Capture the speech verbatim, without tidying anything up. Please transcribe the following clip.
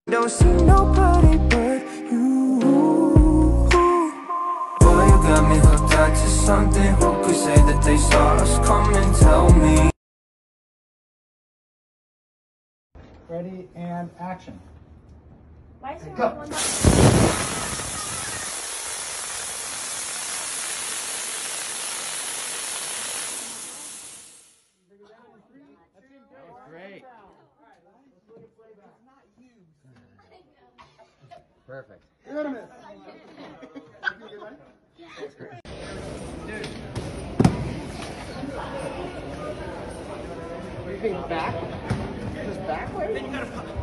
Don't see nobody but you. Boy, you got me hooked on to something. Who could say that they saw us coming? Tell me. Ready and action. Why is there Go. only one button? Great. Perfect. You're gonna miss. Are you being back? Just backwards? Then you gotta